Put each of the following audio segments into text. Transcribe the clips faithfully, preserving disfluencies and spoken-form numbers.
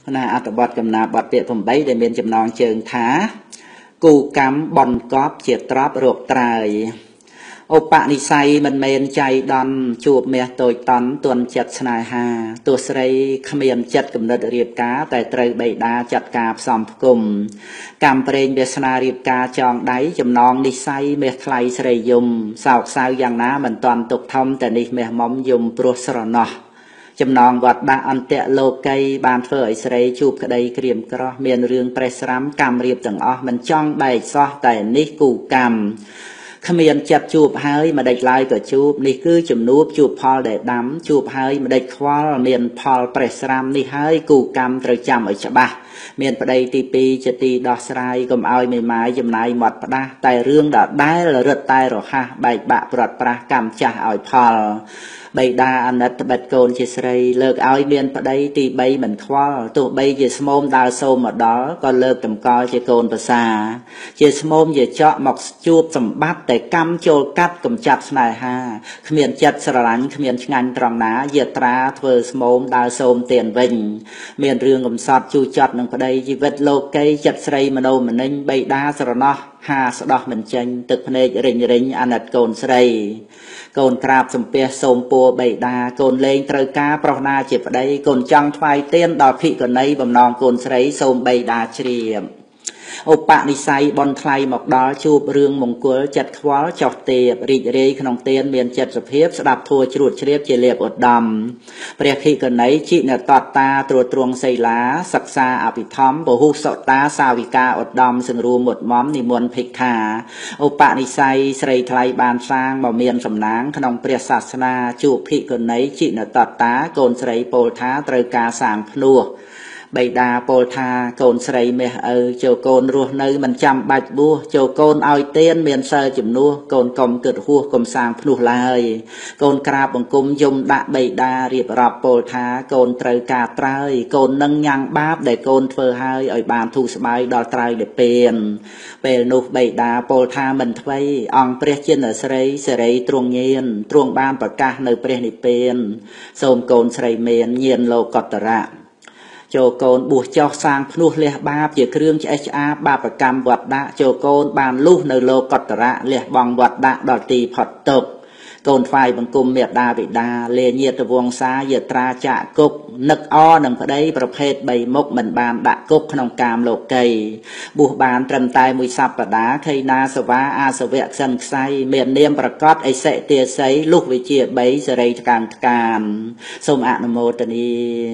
ណាអត្តបទកំណាបទពាក្យผมបីដែលមានចំណងជើងថាគូកម្មបនកប់ជាទ្របរោគត្រើយឧបនិស្ស័យមិនមែនចៃដន្យជួបមាសតូចតន់ទន់ចិត្តស្នេហាទោះស្រីគ្មានចិត្តគំនិតរៀបការតែត្រូវបិតាចាត់ការផ្សំផ្គុំកម្មប្រេងវាសនារៀបការចងដៃចំណងនិស្ស័យមាសថ្លៃស្រីយំសោកសៅយ៉ាងណាមិនតាន់ទុកធំតែនេះមាសមុំយំព្រោះស្រណោះចំណងវត្តដាក់អន្តៈលោកីបានធ្វើឲ្យស្រីជួបក្តីក្រៀមក្រោះមានរឿងប្រេះស្រាំកម្មរៀបទាំងអស់មិនចង់បែកសោះតែនេះគូកម្មគ្មានចិត្តជួបហើយម្ដេចឡើយក៏ជួបនេះគឺជំនួបជួបផលដែលដាំជួបហើយម្ដេចខ្វល់មានផលប្រេះស្រាំនេះហើយគូកម្មត្រូវចាំឲ្យច្បាស់មានប្តីទីពីរជាទីដោះស្រាយកុំឲ្យមេម៉ាយចំណាយមាត់ផ្ដាស់តែរឿងដដែលរឹតតែរហ័សបែកបាក់ព្រាត់ប្រាសកម្មចាស់ឲ្យផលបិតាអាណិតត្បិតកូនជាស្រីលើកឲ្យមានប្តីទីបីមិនខ្វល់ទោះបីជាស្មោមដើរសូមមកដល់ក៏លើកតម្កល់ជាកូនប្រសាជាស្មោមជាចកមកជួបសម្បត្តិតែកម្មចូលកាត់កំចាត់ស្នេហាគ្មានចិត្តស្រឡាញ់គ្មានឆ្ងាញ់ត្រង់ណាយាត្រាធ្វើស្មោមដើរសូមទានវិញមានរឿងកំសត់ជូរចត់នឹងប្តីជីវិតលោកីចិត្តស្រីមនោមនិញបិតាស្រណោះហាស្ដោះមិនចេញទឹកភ្នែករិញរិញអាណិតកូនស្រីកូនក្រាបសំពះសូមពួរបិតាកូនលេងត្រូវការប្រុសណាជាប្តីកូនចង់ថ្វាយទានដល់ភិក្ខុនីបំណងកូនស្រីសូមបិតាជ្រាបឧបនិស្ស័យបនថ្លៃមកដល់ជួបរឿងមង្គលចិត្តខ្វល់ចោះទេពរីករាយក្នុងទានមានចិត្តសភាពស្ដាប់ធัวជ្រួតជ្រាបជាលៀបឧត្តមព្រះភិក្ខុនីជីនតតាត្រួតត្រងសីលាសិក្សាអភិធម្មពហុសតាសាវិកាឧត្តមសង្រួមមុតមមនិមន្តភិក្ខាឧបនិស្ស័យស្រីថ្លៃបានសាងមកមានសំណាងក្នុងព្រះសាសនាជួបភិក្ខុនីជីនតតាកូនស្រីពោលថាត្រូវការសាងភ្នោះបិតាពោលថាកូនស្រីមាសឪចូលកូនរស់នៅមិនចាំបាច់បួសចូលកូនឲ្យទានមានសិលជំនួសកូនកុំគិតហួសកុំសាងភ្នោះឡើយកូនក្រាបបង្គំយំដាក់បិតារៀបរាប់ពោលថាកូនត្រូវការត្រើយកូននឹងញ៉ាំងបាបដែលកូនធ្វើហើយឲ្យបានធូរស្បើយដល់ត្រើយនិព្វានពេលនោះបិតាពោលថាមិនថ្មីអង្គព្រះចិនស្រីសេរីទ្រង់ញៀនទ្រង់បានប្រកាសនៅព្រះនិព្វានសូមកូនស្រីមានញៀនលោកតរៈចូលកូនបួសចោះសាងភ្នោះលះបាបជាគ្រឿងឆ្អេះឆ្អាបបាបកម្មវត្តដាក់ចូលកូនបានលុះនៅលោកតរៈលះបង់វត្តដាក់ដល់ទីផុតទុក្ខកូនថ្វាយបង្គំមេដាបិតាលេញាតវង្សាយត្រាចាក់គុកនឹកអនឹងប្តីប្រភេទបីមុខមិនបានដាក់គុកក្នុងកាមលោកីបួសបានត្រឹមតែមួយសប្តាហ៍ខៃណាសវាអាសវៈក្សិនខ្សៃមាននាមប្រកាសអិសិទាស័យលុះវិជាបីសេរីថ្កានថ្កានសូមអនុមោទនា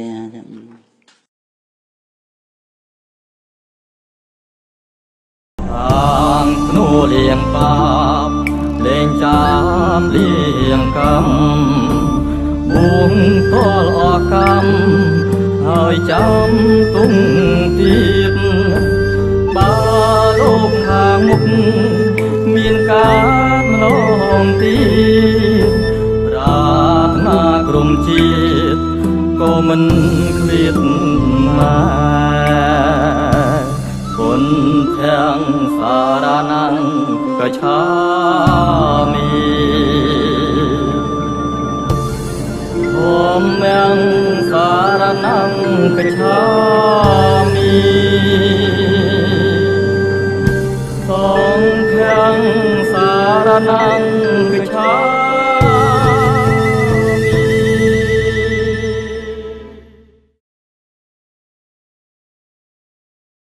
អាងភ្នួលៀងបាបលេងចាំលៀងកម្មមួងតលអកម្មហើយចាំទុំទៀតបើលោកខាងមុខមានការម្លងទៀតប្រាថ្នាក្រុមជាតិក៏មិនឃ្លាតម៉ែបុណ្យទាំងសារណាំងកឆាមីធម្មំសារណាំងកឆាមីសង្ឃំសារណាំង